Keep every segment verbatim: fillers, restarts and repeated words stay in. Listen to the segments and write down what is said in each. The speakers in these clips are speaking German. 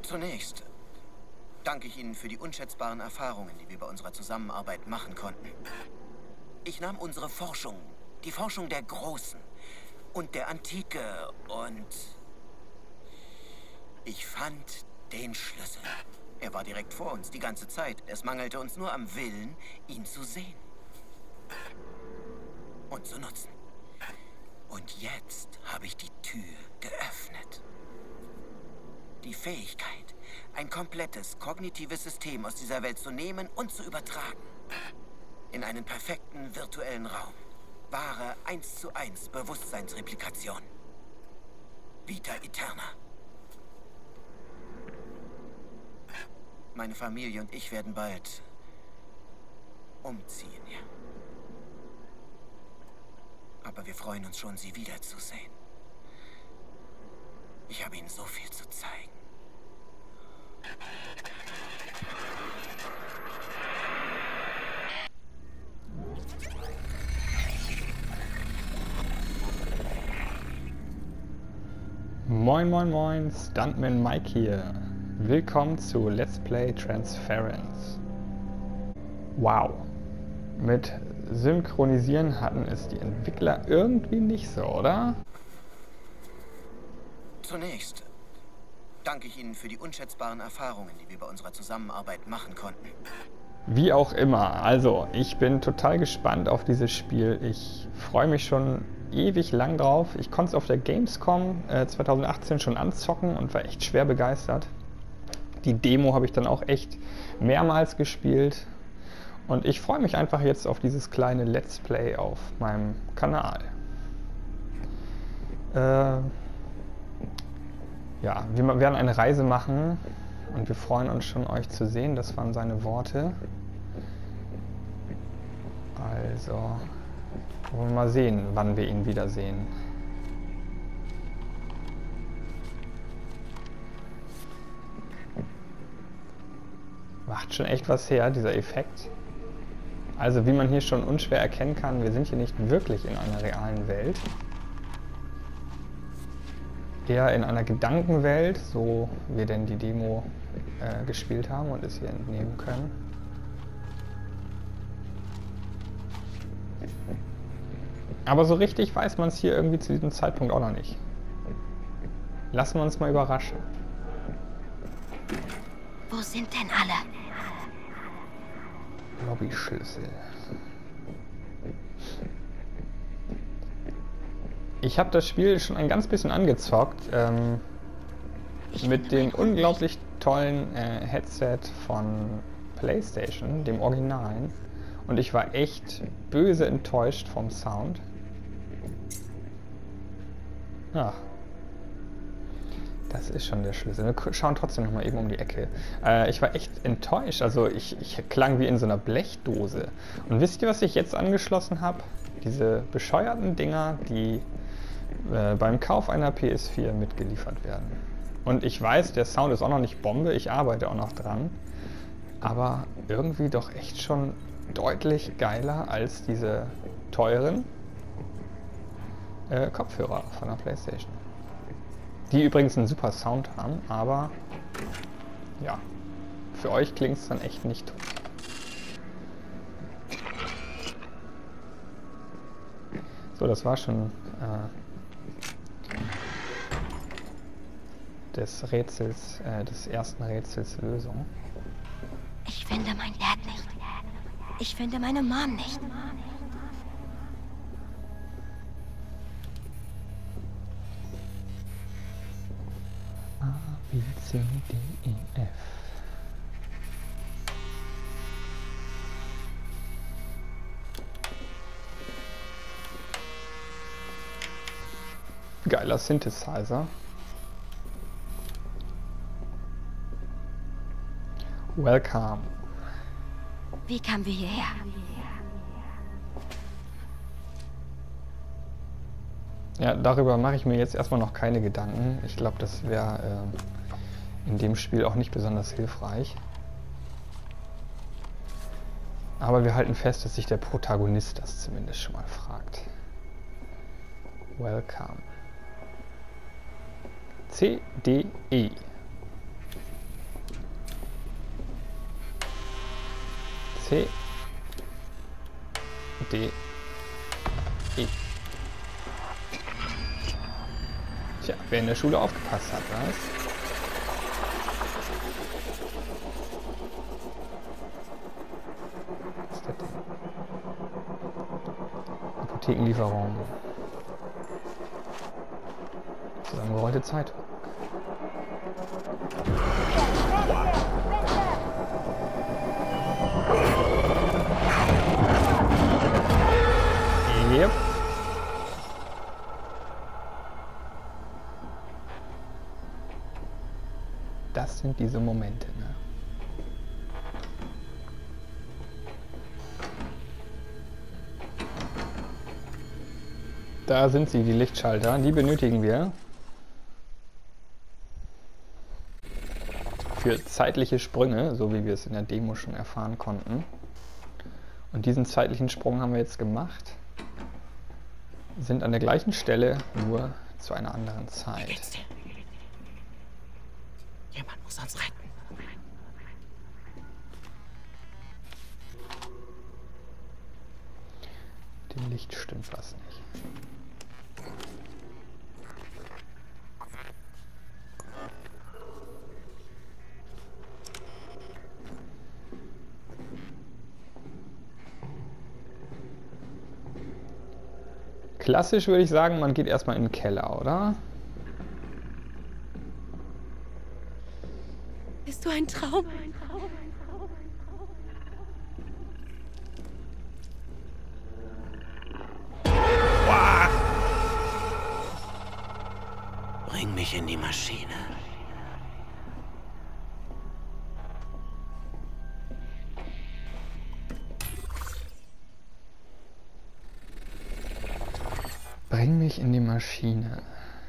Zunächst danke ich Ihnen für die unschätzbaren Erfahrungen, die wir bei unserer Zusammenarbeit machen konnten. Ich nahm unsere Forschung, die Forschung der Großen und der Antike, und ich fand den Schlüssel. Er war direkt vor uns die ganze Zeit. Es mangelte uns nur am Willen, ihn zu sehen und zu nutzen. Und jetzt habe ich die Tür geöffnet. Die Fähigkeit, ein komplettes kognitives System aus dieser Welt zu nehmen und zu übertragen. In einen perfekten virtuellen Raum. Wahre eins zu eins Bewusstseinsreplikation. Vita Eterna. Meine Familie und ich werden bald umziehen, ja. Aber wir freuen uns schon, Sie wiederzusehen. Ich habe Ihnen so viel zu zeigen. Moin moin moin, Stuntman Mike hier. Willkommen zu Let's Play Transference. Wow. Mit Synchronisieren hatten es die Entwickler irgendwie nicht so, oder? Zunächst danke ich Ihnen für die unschätzbaren Erfahrungen, die wir bei unserer Zusammenarbeit machen konnten. Wie auch immer, also ich bin total gespannt auf dieses Spiel. Ich freue mich schon ewig lang drauf. Ich konnte es auf der Gamescom äh, zwanzig achtzehn schon anzocken und war echt schwer begeistert. Die Demo habe ich dann auch echt mehrmals gespielt. Und ich freue mich einfach jetzt auf dieses kleine Let's Play auf meinem Kanal. Äh, ja, wir werden eine Reise machen und wir freuen uns schon, euch zu sehen. Das waren seine Worte. Also, wollen wir mal sehen, wann wir ihn wiedersehen. Macht schon echt was her, dieser Effekt. Also wie man hier schon unschwer erkennen kann, wir sind hier nicht wirklich in einer realen Welt. Eher in einer Gedankenwelt, so wir denn die Demo äh, gespielt haben und es hier entnehmen können. Aber so richtig weiß man es hier irgendwie zu diesem Zeitpunkt auch noch nicht. Lassen wir uns mal überraschen. Wo sind denn alle? Lobbyschlüssel. Ich habe das Spiel schon ein ganz bisschen angezockt. Ähm, mit dem unglaublich tollen äh, Headset von PlayStation, dem Originalen. Und ich war echt böse enttäuscht vom Sound. Ach. Das ist schon der Schlüssel. Wir schauen trotzdem noch mal eben um die Ecke. Äh, ich war echt enttäuscht. Also ich, ich klang wie in so einer Blechdose. Und wisst ihr, was ich jetzt angeschlossen habe? Diese bescheuerten Dinger, die äh, beim Kauf einer P S vier mitgeliefert werden. Und ich weiß, der Sound ist auch noch nicht Bombe. Ich arbeite auch noch dran. Aber irgendwie doch echt schon deutlich geiler als diese teuren äh, Kopfhörer von der PlayStation. Die übrigens einen super Sound haben, aber ja, für euch klingt es dann echt nicht tot. So, das war schon äh, des Rätsels, äh, des ersten Rätsels Lösung. Ich finde mein Dad nicht. Ich finde meine Mom nicht. A, B, C, D, E, F. Geiler Synthesizer. Welcome. Wie kamen wir hierher? Ja, darüber mache ich mir jetzt erstmal noch keine Gedanken. Ich glaube, das wäre äh, in dem Spiel auch nicht besonders hilfreich. Aber wir halten fest, dass sich der Protagonist das zumindest schon mal fragt. Welcome. C, D, E. C. D. E. Tja, wer in der Schule aufgepasst hat, was? Was ist das denn? Apothekenlieferung. Zusammengerollte Zeitung. Yep. Das sind diese Momente, ne? Da sind sie, die Lichtschalter. Die benötigen wir für zeitliche Sprünge, so wie wir es in der Demo schon erfahren konnten. Und diesen zeitlichen Sprung haben wir jetzt gemacht. Sind an der gleichen Stelle, nur zu einer anderen Zeit. Wie geht's dir? Jemand muss uns retten. Dem Licht stimmt was nicht. Klassisch würde ich sagen, man geht erstmal in den Keller, oder? Bist du ein Traum? Bring mich in die Maschine. Bring mich in die Maschine.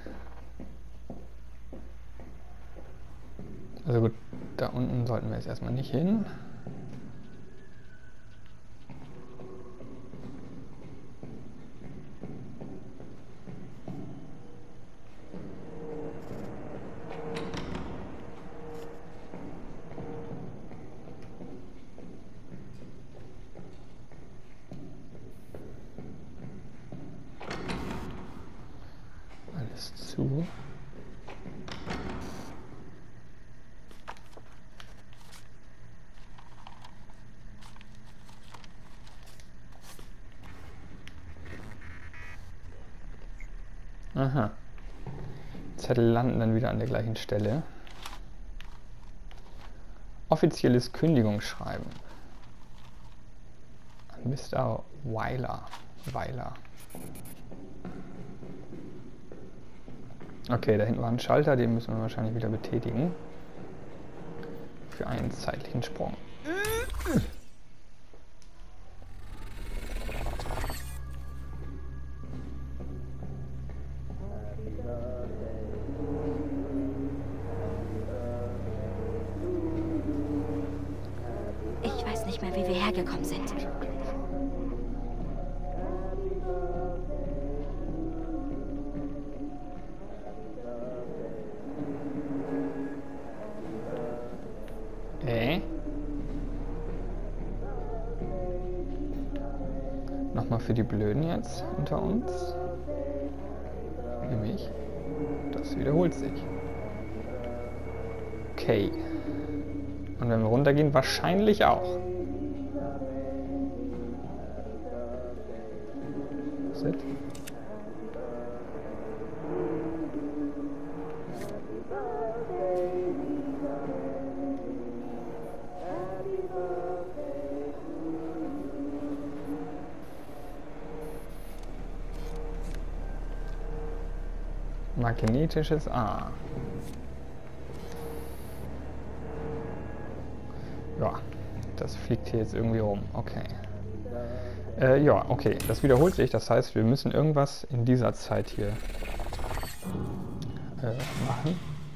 Also gut, da unten sollten wir jetzt erstmal nicht hin. Alles zu. Aha. Zettel landen dann wieder an der gleichen Stelle. Offizielles Kündigungsschreiben. An Mister Weiler. Weiler. Okay, da hinten war ein Schalter, den müssen wir wahrscheinlich wieder betätigen. Für einen zeitlichen Sprung. Ich weiß nicht mehr, wie wir hergekommen sind. Äh? Nochmal für die Blöden jetzt unter uns. Nämlich, das wiederholt sich. Okay. Und wenn wir runtergehen, wahrscheinlich auch. Sit. Magnetisches A. Ja, das fliegt hier jetzt irgendwie rum. Okay. Äh, ja, okay. Das wiederholt sich. Das heißt, wir müssen irgendwas in dieser Zeit hier äh, machen.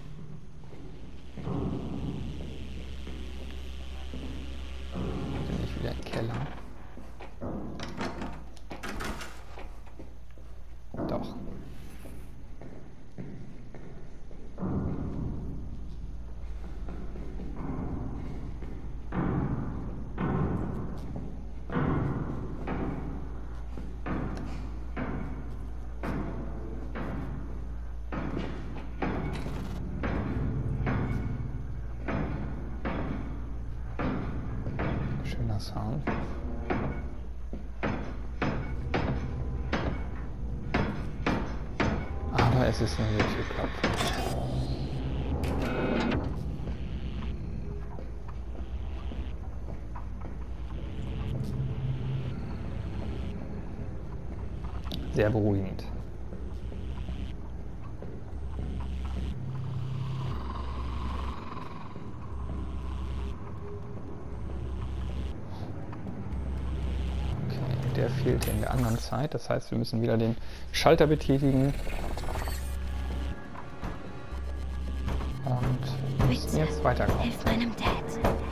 Bin ich wieder im Keller. Doch. schöner Sound. Aber es ist nur YouTube-Klopfen. Sehr beruhigend. Okay, der fehlte in der anderen Zeit. Das heißt, wir müssen wieder den Schalter betätigen. Und müssen jetzt weiterkommen. Hilf meinem Dad.